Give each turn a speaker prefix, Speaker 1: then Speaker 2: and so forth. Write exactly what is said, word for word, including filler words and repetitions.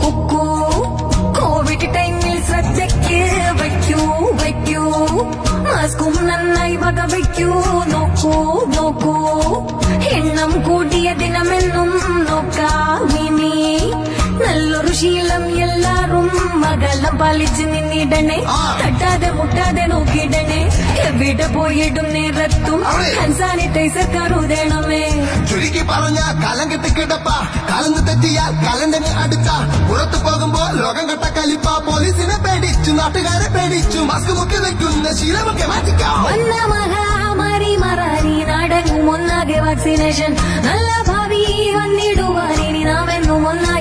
Speaker 1: Kuku Covid ടൈമിൽ ശ്രദ്ധയ്ക്ക് വയ്ക്കൂ വയ്ക്കൂ മാസ്കും നന്നായി വക വയ്ക്കൂ നോക്കൂ നോക്കൂ എണ്ണം കൂടിയ ദിനമെന്നും നോക്കാമിനി നല്ലൊരു ശീലം എല്ലാരും മകലം പാലിച്ച് നിന്നിടണേ തട്ടാതെ മുട്ടാതെ നോക്കിയിടണേ എവിടെ പോയിടും നേരത്തും ഹാൻഡ് സാനിറ്റൈസർ കരുതണമേ
Speaker 2: ചുരുക്കി പറഞ്ഞ കാലം കെട്ടി കിടപ്പ കാലം തെറ്റിയാൽ കാലണ്ടനെ അടുക്ക പുറത്തു പോകുമ്പോ ലോകം കെട്ട കലിപ്പ പോലീസിനെ പേടിച്ചു നാട്ടുകാരെ പേടിച്ചു മാസ്ക് മുക്കി വെക്കുന്ന ശീലമൊക്കെ മാറ്റിക്കാം
Speaker 1: വന്ന മഹാമാരി മറാരി നാടകം ഒന്നാകെ വാക്സിനേഷൻ നല്ല ഭാവി വന്നിടുവാൻ ഇനി നാം എന്നും ഒന്നാ